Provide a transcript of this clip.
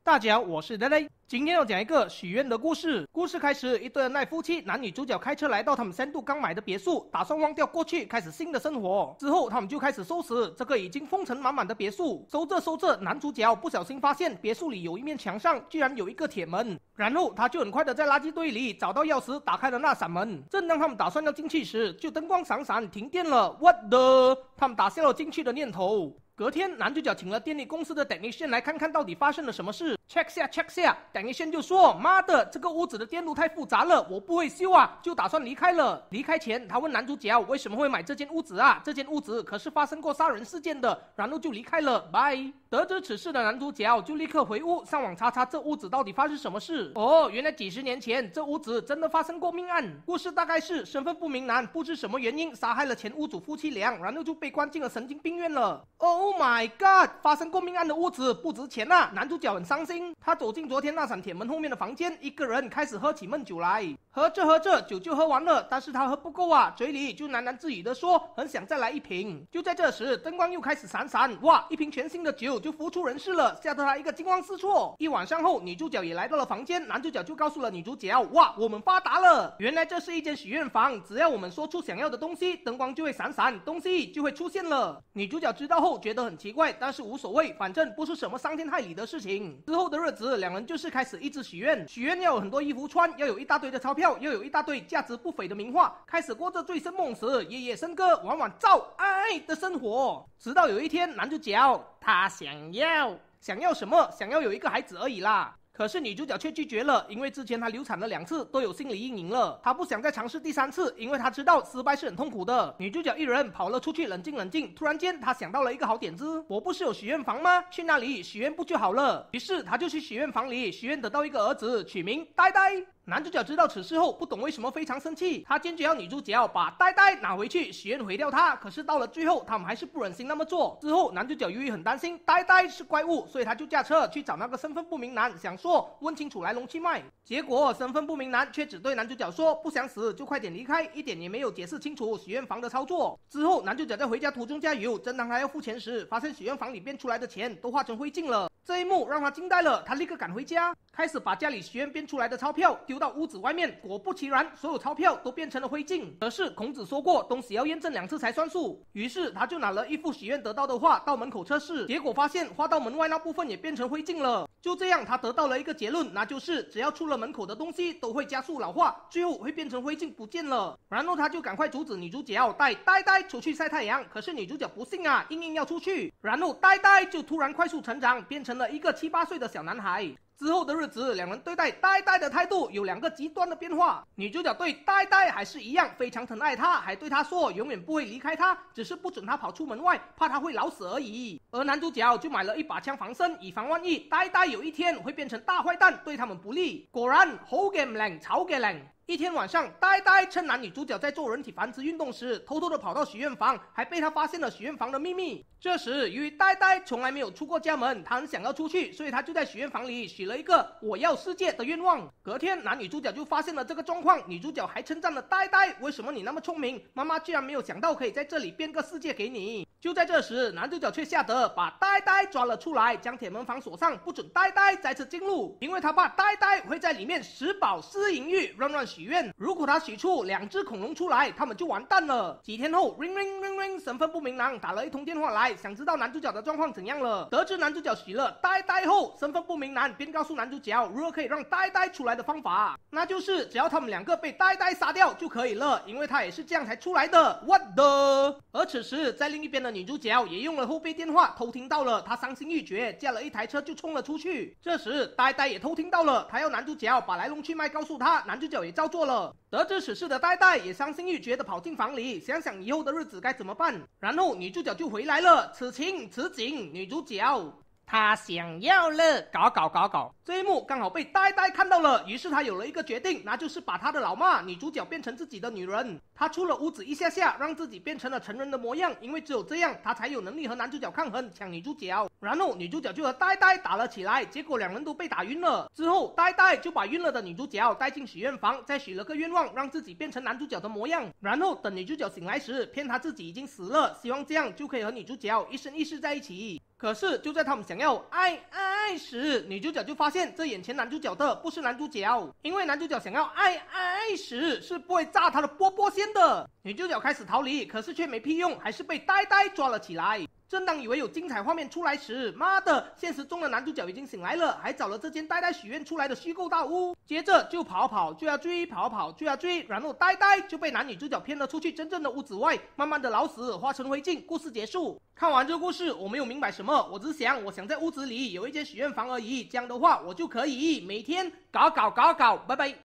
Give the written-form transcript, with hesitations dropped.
大家好，我是呆呆，今天要讲一个许愿的故事。故事开始，一对恩爱夫妻，男女主角开车来到他们深度刚买的别墅，打算忘掉过去，开始新的生活。之后，他们就开始收拾这个已经风尘满满的别墅。收着收着，男主角不小心发现别墅里有一面墙上居然有一个铁门，然后他就很快的在垃圾堆里找到钥匙，打开了那扇门。正当他们打算要进去时，就灯光闪闪，停电了。What the？ 他们打消了进去的念头。隔天，男主角请了电力公司的 technician 来看看到底发生了什么事。check 下 technician 就说：妈的，这个屋子的电路太复杂了，我不会修啊，就打算离开了。离开前，他问男主角为什么会买这间屋子啊？这间屋子可是发生过杀人事件的，然后就离开了。拜。得知此事的男主角就立刻回屋上网查这屋子到底发生什么事。哦，原来几十年前这屋子真的发生过命案。故事大概是身份不明男不知什么原因杀害了前屋主夫妻俩，然后就被关进了神经病院了。Oh my god！ 发生过命案的屋子不值钱啊！男主角很伤心，他走进昨天那扇铁门后面的房间，一个人开始喝起闷酒来。喝着酒就喝完了，但是他喝不够啊，嘴里就喃喃自语的说很想再来一瓶。就在这时，灯光又开始闪闪，哇，一瓶全新的酒就浮出人世了，吓得他一个惊慌失措。一晚上后，女主角也来到了房间，男主角就告诉了女主角，哇，我们发达了！原来这是一间许愿房，只要我们说出想要的东西，灯光就会闪闪，东西就会出现了。女主角知道后觉得很奇怪，但是无所谓，反正不是什么伤天害理的事情。之后的日子，两人就是开始一直许愿，许愿要有很多衣服穿，要有一大堆的钞票，要有一大堆价值不菲的名画，开始过着醉生梦死、夜夜笙歌、晚晚照爱的生活。直到有一天，男主角他想要什么？想要有一个孩子而已啦。可是女主角却拒绝了，因为之前她流产了2次，都有心理阴影了。她不想再尝试第3次，因为她知道失败是很痛苦的。女主角一人跑了出去冷静。突然间，她想到了一个好点子，我不是有许愿房吗？去那里许愿不就好了？于是她就去许愿房里许愿，得到一个儿子，取名呆呆。男主角知道此事后，不懂为什么非常生气，他坚决要女主角把呆呆拿回去，许愿毁掉他。可是到了最后，他们还是不忍心那么做。之后，男主角由于很担心呆呆是怪物，所以他就驾车去找那个身份不明男，想说问清楚来龙去脉。结果身份不明男却只对男主角说不想死就快点离开，一点也没有解释清楚许愿房的操作。之后，男主角在回家途中加油，正当他要付钱时，发现许愿房里变出来的钱都化成灰烬了。这一幕让他惊呆了，他立刻赶回家，开始把家里许愿变出来的钞票丢到屋子外面。果不其然，所有钞票都变成了灰烬。可是孔子说过，东西要验证2次才算数。于是他就拿了一幅许愿得到的画到门口测试，结果发现画到门外那部分也变成灰烬了。就这样，他得到了一个结论，那就是只要出了门口的东西都会加速老化，最后会变成灰烬不见了。然后他就赶快阻止女主角带呆呆出去晒太阳，可是女主角不信啊，硬要出去。然后呆呆就突然快速成长，变成了一个7、8岁的小男孩。之后的日子，两人对待呆呆的态度有2个极端的变化。女主角对呆呆还是一样非常疼爱他，还对他说永远不会离开他，只是不准他跑出门外，怕他会老死而已。而男主角就买了一把枪防身，以防万一呆呆有一天会变成大坏蛋，对他们不利。果然好嘅唔靚，醜嘅靚。一天晚上，呆呆趁男女主角在做人体繁殖运动时，偷偷的跑到许愿房，还被他发现了许愿房的秘密。这时，由于呆呆从来没有出过家门，他很想要出去，所以他就在许愿房里许了一个我要世界的愿望。隔天，男女主角就发现了这个状况，女主角还称赞了呆呆，为什么你那么聪明？妈妈居然没有想到可以在这里变个世界给你。就在这时，男主角却吓得把呆呆抓了出来，将铁门房锁上，不准呆呆再次进入，因为他怕呆呆会在里面食饱思淫欲，乱许愿。如果他许出2只恐龙出来，他们就完蛋了。几天后 ring ring ring ring， 身份不明男打了一通电话来，想知道男主角的状况怎样了。得知男主角许了呆呆后，身份不明男便告诉男主角如何可以让呆呆出来的方法，那就是只要他们2个被呆呆杀掉就可以了，因为他也是这样才出来的。What the？ 而此时在另一边的女主角也用了后备电话偷听到了，她伤心欲绝，驾了一台车就冲了出去。这时呆呆也偷听到了，他要男主角把来龙去脉告诉他，男主角也照做了。得知此事的呆呆也伤心欲绝的跑进房里，想想以后的日子该怎么办。然后女主角就回来了，此情此景，女主角他想要了，搞。这一幕刚好被呆呆看到了，于是他有了一个决定，那就是把他的老妈女主角变成自己的女人。他出了屋子一下，让自己变成了成人的模样，因为只有这样，他才有能力和男主角抗衡，抢女主角。然后女主角就和呆呆打了起来，结果2人都被打晕了。之后呆呆就把晕了的女主角带进许愿房，再许了个愿望，让自己变成男主角的模样。然后等女主角醒来时，骗她自己已经死了，希望这样就可以和女主角一生一世在一起。 可是就在他们想要爱时，女主角就发现这眼前男主角的不是男主角，因为男主角想要爱时是不会炸他的波波线的。女主角开始逃离，可是却没屁用，还是被呆呆抓了起来。正当以为有精彩画面出来时，妈的，现实中的男主角已经醒来了，还找了这间呆呆许愿出来的虚构大屋，接着就跑就要追，跑就要追，然后呆呆就被男女主角骗了出去真正的屋子外，慢慢的老死，化成灰烬，故事结束。看完这个故事，我没有明白什么，我只想，我想在屋子里有一间许愿房而已，这样的话我就可以每天搞，拜拜。